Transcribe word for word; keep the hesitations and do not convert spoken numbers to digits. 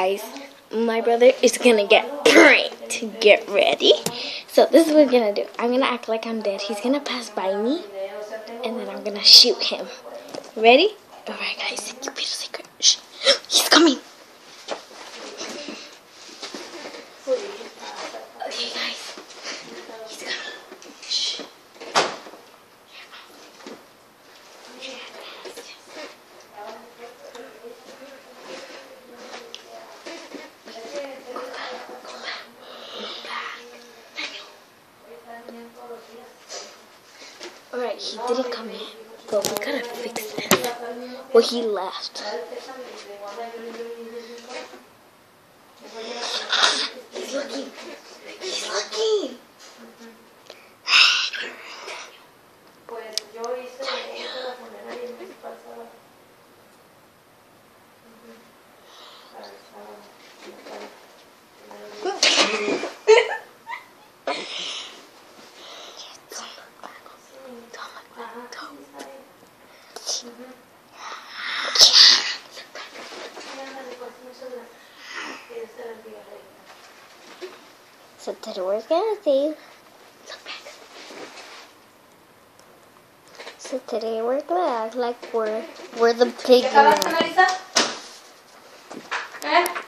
Guys, my brother is gonna get pranked. Get ready. So this is what we're gonna do. I'm gonna act like I'm dead. He's gonna pass by me, and then I'm gonna shoot him. Ready? Alright guys, keep it a secret. Shh. He's coming. Okay guys, he's coming. Shh. Alright, he didn't come in, but we gotta fix this. Well, he left. He's looking. He's looking. So today we're gonna see. Look back. So today we're gonna act like we're we're the pigman.